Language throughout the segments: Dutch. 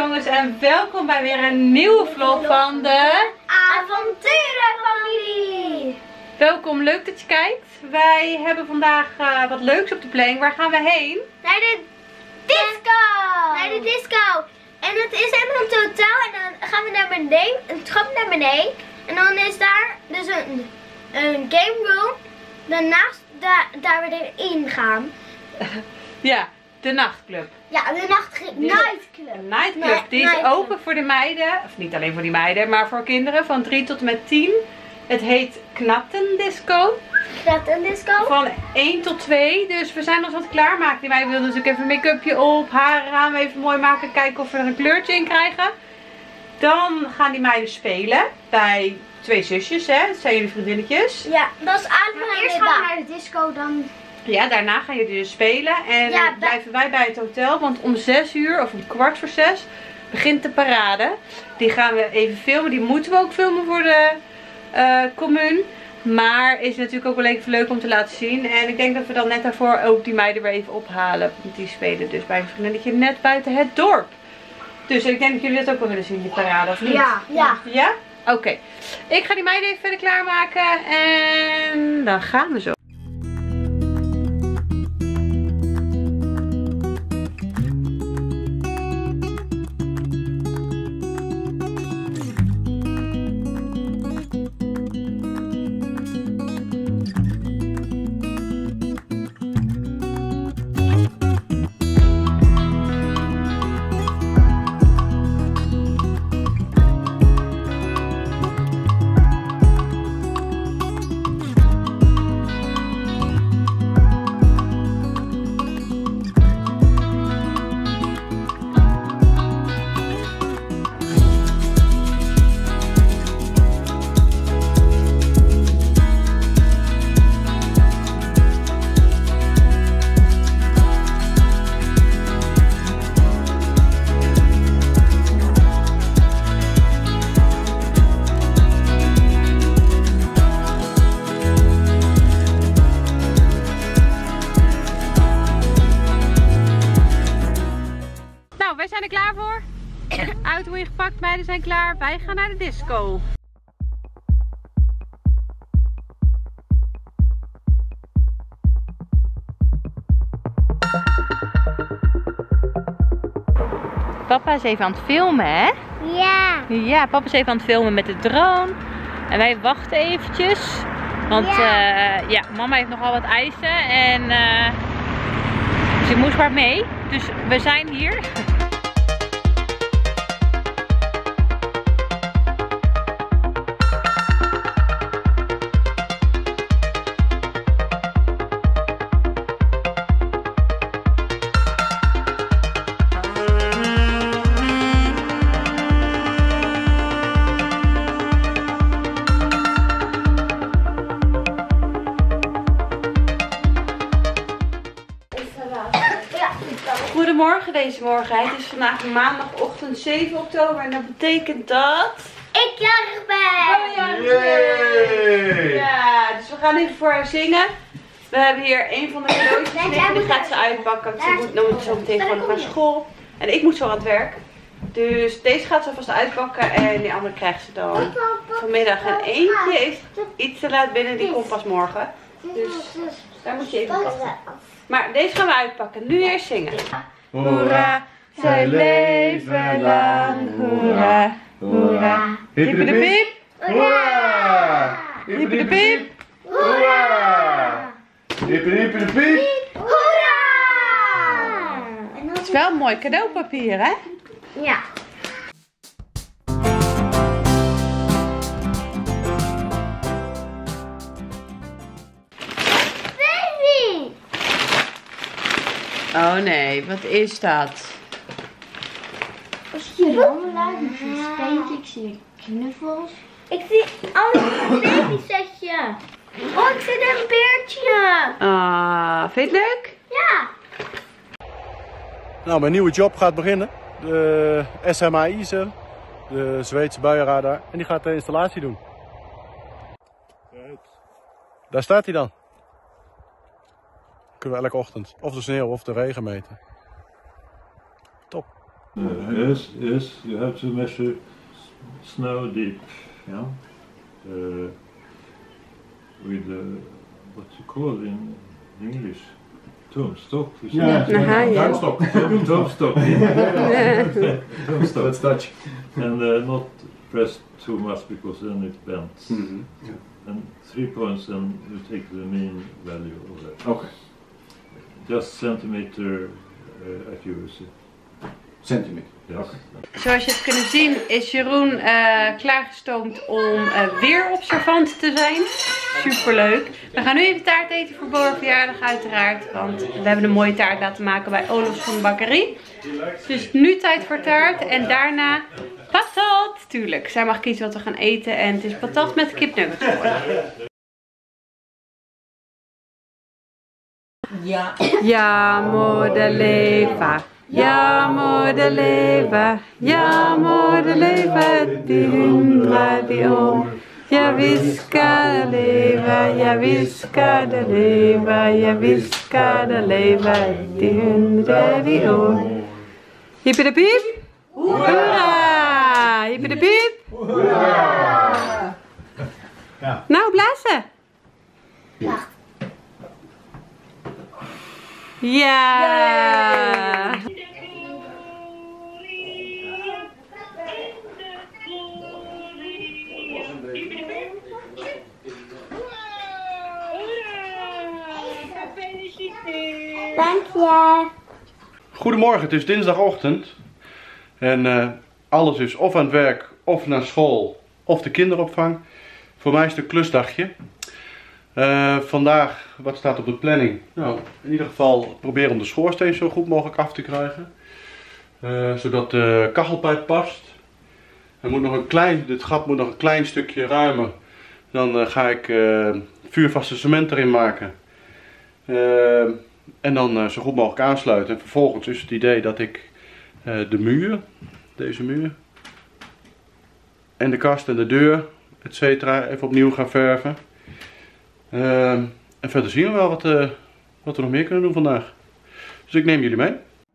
jongens en welkom bij weer een nieuwe vlog van de Avonturenfamilie. Welkom, leuk dat je kijkt. Wij hebben vandaag wat leuks op de planning. Waar gaan we heen? Naar de disco. Naar de disco. En het is helemaal een totaal en dan gaan we naar beneden, een trap naar beneden. En dan is daar dus een game room. Daarnaast daar we erin gaan. Ja, de nachtclub. Ja, de nightclub. De nightclub, die is open voor de meiden. Of niet alleen voor die meiden, maar voor kinderen van 3 tot en met 10. Het heet Knattendisco. Knattendisco. Van 1 tot 2. Dus we zijn ons wat klaarmaken. Die meiden wilden natuurlijk even een make-upje op. Haren gaan we even mooi maken. Kijken of we er een kleurtje in krijgen. Dan gaan die meiden spelen. Bij 2 zusjes, hè. Dat zijn jullie vriendinnetjes. Ja, dat is allemaal. Eerst gaan we naar de disco, dan... Ja, daarna gaan jullie dus spelen. En ja, blijven wij bij het hotel. Want om 6 uur, of om 5:15, begint de parade. Die gaan we even filmen. Die moeten we ook filmen voor de commune. Maar is natuurlijk ook wel even leuk om te laten zien. En ik denk dat we dan net daarvoor ook die meiden weer even ophalen. Want die spelen dus bij een vriendinnetje net buiten het dorp. Dus ik denk dat jullie dat ook wel willen zien, die parade, of niet? Ja. Ja? Ja? Oké. Ik ga die meiden even verder klaarmaken. En dan gaan we zo. Wij zijn er klaar voor. Auto ingepakt, meiden zijn klaar. Wij gaan naar de disco. Papa is even aan het filmen, hè? Ja. Ja, papa is even aan het filmen met de drone. En wij wachten eventjes. Want ja, mama heeft nogal wat eisen. En ze moest maar mee. Dus we zijn hier. Goedemorgen deze morgen. Het is vandaag maandagochtend 7 oktober en dat betekent dat ik jarig ben! Ja, dus we gaan even voor haar zingen. We hebben hier een van de cadeautjes liggen, die gaat ze uitpakken. Ze moet zo meteen gewoon nog naar school. En ik moet zo aan het werk. Dus deze gaat ze alvast uitpakken en die andere krijgt ze dan vanmiddag. En eentje is iets te laat binnen, die komt pas morgen. Dus daar moet je even passen. Maar deze gaan we uitpakken. Nu eerst zingen. Hoera, zij leven lang. Hoera, hoera. Hippie de piep. Hoera! Hippie de piep. Hoera! Hippie de piep. Hoera! Het is wel een mooi cadeaupapier, hè? Ja. Oh nee, wat is dat? Als je hier allemaal uit, ik zie steentjes, ik zie knuffels. Ik zie allemaal een babysetje. Oh, ik zie een beertje. Ah, vind je het leuk? Ja. Nou, mijn nieuwe job gaat beginnen. De SMAI is er. De Zweedse buienradar. En die gaat de installatie doen. Daar staat hij dan. Kunnen we elke ochtend of de sneeuw of de regen meten. Top. Yes, you have to measure snow deep, yeah, with what you call in English, toomstok. Ja, tuinstok. Toomstok. That's Dutch. And not press too much because then it bends. Mm-hmm. Yeah. And 3 points, and you take the mean value of that. Okay. Just centimeter accuracy. Centimeter. Yes. Okay. Zoals je hebt kunnen zien is Jeroen klaargestoomd om weerobservant te zijn. Superleuk. We gaan nu even taart eten voor Boer verjaardag uiteraard. Want we hebben een mooie taart laten maken bij Olofs van de bakkerie. Dus nu tijd voor taart en daarna patat. Tuurlijk, zij mag kiezen wat we gaan eten en het is patat met kipnuggets geworden. Ja, moederleva. Ja, moederleva. Ja, moederleva. Die hondra die om. Ja, viska de leva. Ja, viska de leva. Ja, viska de leva. Die hondra die om. Hippie de piep. Hoera! Hippie de piep. Hoera! Nou, blazen. Ja! Dank je. Goedemorgen, het is dinsdagochtend. En alles is of aan het werk, of naar school, of de kinderopvang. Voor mij is het een klusdagje. Vandaag, wat staat op de planning? Nou, in ieder geval proberen om de schoorsteen zo goed mogelijk af te krijgen. Zodat de kachelpijp past. Dit gat moet nog een klein stukje ruimer. Dan ga ik vuurvaste cement erin maken. En dan zo goed mogelijk aansluiten. En vervolgens is het idee dat ik de muur, deze muur, en de kast en de deur, etc. even opnieuw ga verven. En verder zien we wel wat we nog meer kunnen doen vandaag. Dus ik neem jullie mee.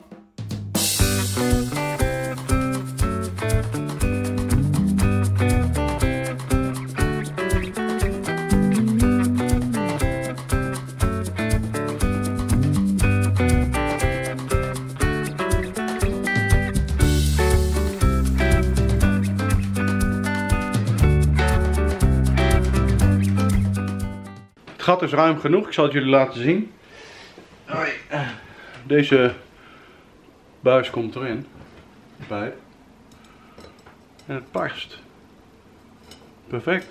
Het gat is ruim genoeg, ik zal het jullie laten zien. Deze buis komt erin. Bij. En het past. Perfect.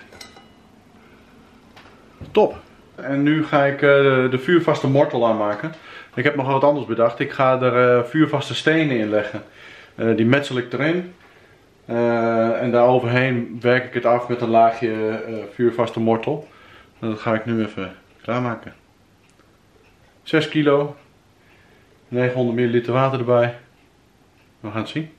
Top. En nu ga ik de vuurvaste mortel aanmaken. Ik heb nog wat anders bedacht. Ik ga er vuurvaste stenen in leggen. Die metsel ik erin. En daar overheen werk ik het af met een laagje vuurvaste mortel. Dat ga ik nu even klaarmaken. 6 kilo. 900 milliliter water erbij. We gaan het zien.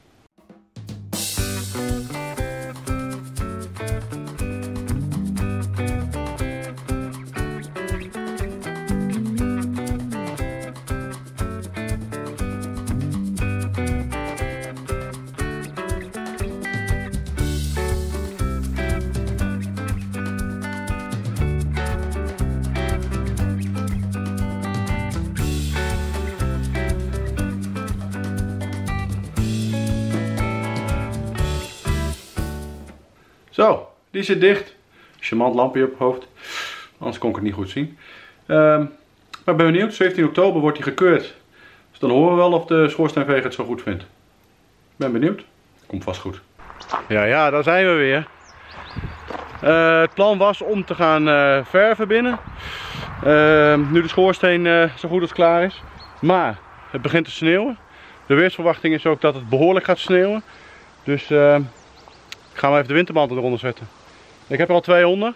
Zo, die zit dicht. Charmant lampje op het hoofd. Anders kon ik het niet goed zien. Maar ben benieuwd, 17 oktober wordt hij gekeurd. Dus dan horen we wel of de schoorsteenveger het zo goed vindt. Ben benieuwd. Komt vast goed. Ja, daar zijn we weer. Het plan was om te gaan verven binnen. Nu de schoorsteen zo goed als klaar is. Maar het begint te sneeuwen. De weersverwachting is ook dat het behoorlijk gaat sneeuwen. Dus ik ga maar even de wintermantel eronder zetten. Ik heb er al 2 onder.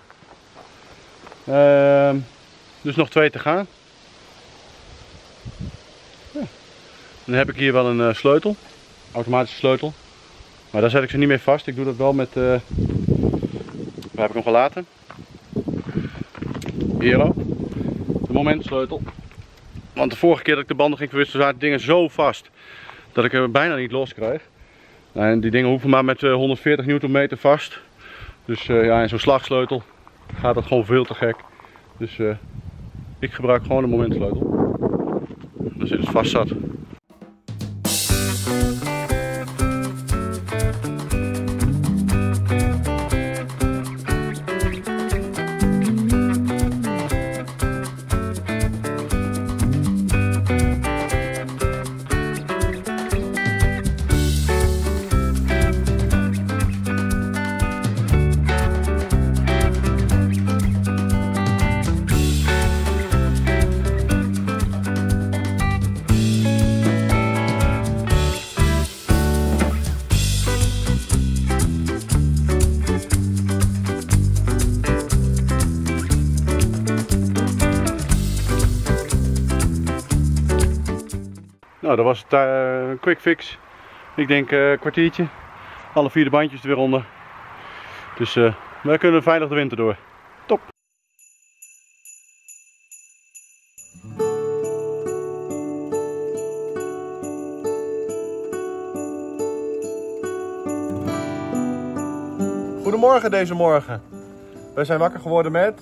Dus nog 2 te gaan. Ja. Dan heb ik hier wel een sleutel. Automatische sleutel. Maar daar zet ik ze niet mee vast. Ik doe dat wel met... waar heb ik hem gelaten? Hier ook. De momentsleutel. Want de vorige keer dat ik de banden ging verwisselen zaten dingen zo vast. dat ik hem bijna niet los krijg. En die dingen hoeven maar met 140 Nm vast. Dus ja, in zo'n slagsleutel gaat dat gewoon veel te gek. Dus ik gebruik gewoon de momentsleutel. Dan zit het vast zat. Nou, dat was het quick fix. Ik denk een kwartiertje. Alle 4 de bandjes er weer onder. Dus wij kunnen veilig de winter door. Top! Goedemorgen deze morgen. Wij zijn wakker geworden met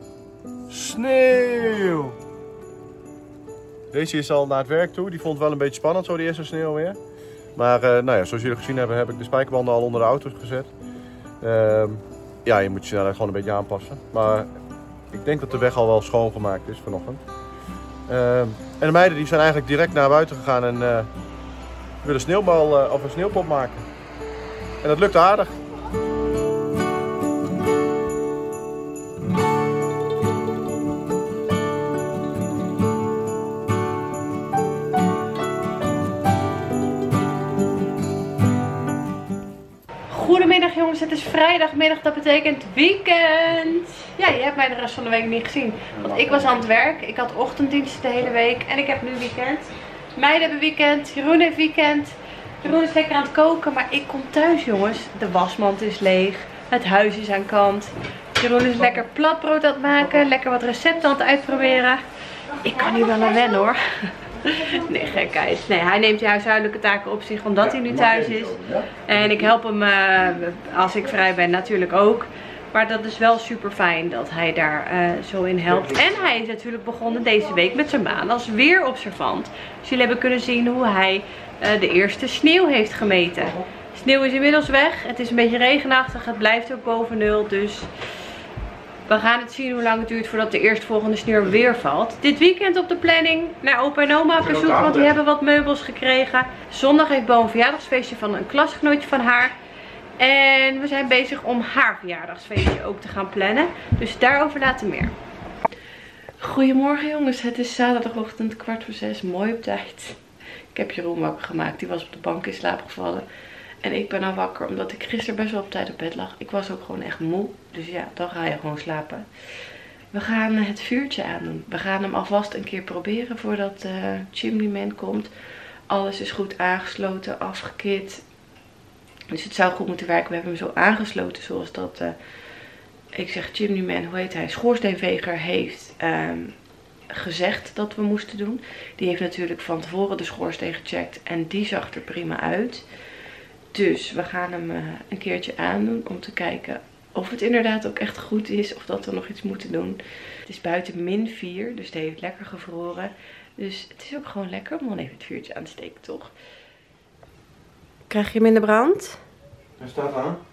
sneeuw. Deze is al naar het werk toe. Die vond het wel een beetje spannend zo, die eerste sneeuw weer. Maar nou ja, zoals jullie gezien hebben, heb ik de spijkerbanden al onder de auto's gezet. Ja, je moet je snelheid gewoon een beetje aanpassen. Maar ik denk dat de weg al wel schoongemaakt is vanochtend. En de meiden die zijn eigenlijk direct naar buiten gegaan en willen een sneeuwbal of een sneeuwpop maken. En dat lukt aardig. Goedemiddag jongens, het is vrijdagmiddag, dat betekent weekend. Ja, je hebt mij de rest van de week niet gezien. Want ik was aan het werk, ik had ochtenddienst de hele week en ik heb nu weekend. Meiden hebben weekend, Jeroen heeft weekend. Jeroen is lekker aan het koken, maar ik kom thuis jongens. De wasmand is leeg, het huis is aan kant. Jeroen is lekker platbrood aan het maken, lekker wat recepten aan het uitproberen. Ik kan hier wel aan wennen hoor. Nee, gekheid. Nee, hij neemt die huishoudelijke taken op zich omdat hij nu thuis is. En ik help hem als ik vrij ben natuurlijk ook. Maar dat is wel super fijn dat hij daar zo in helpt. En hij is natuurlijk begonnen deze week met zijn baan als weerobservant. Dus jullie hebben kunnen zien hoe hij de eerste sneeuw heeft gemeten. Sneeuw is inmiddels weg. Het is een beetje regenachtig. Het blijft ook boven 0. Dus we gaan het zien hoe lang het duurt voordat de eerstvolgende sneeuw weer valt. Dit weekend op de planning naar opa en oma op bezoek, want die hebben wat meubels gekregen. Zondag heeft Bo een verjaardagsfeestje van een klasgenootje van haar. En we zijn bezig om haar verjaardagsfeestje ook te gaan plannen. Dus daarover later meer. Goedemorgen jongens, het is zaterdagochtend 5:45, mooi op tijd. Ik heb Jeroen wakker gemaakt, die was op de bank in slaap gevallen. En ik ben al wakker omdat ik gisteren best wel op tijd op bed lag. Ik was ook gewoon echt moe. Dus ja, dan ga je gewoon slapen. We gaan het vuurtje aandoen. We gaan hem alvast een keer proberen voordat Chimneyman komt. Alles is goed aangesloten, afgekit. Dus het zou goed moeten werken. We hebben hem zo aangesloten zoals dat, ik zeg Chimneyman, hoe heet hij? Schoorsteenveger heeft gezegd dat we moesten doen. Die heeft natuurlijk van tevoren de schoorsteen gecheckt. En die zag er prima uit. Dus we gaan hem een keertje aandoen om te kijken of het inderdaad ook echt goed is. Of dat we nog iets moeten doen. Het is buiten -4, dus het heeft lekker gevroren. Dus het is ook gewoon lekker om dan even het vuurtje aan te steken, toch? Krijg je minder brand? Hij staat aan.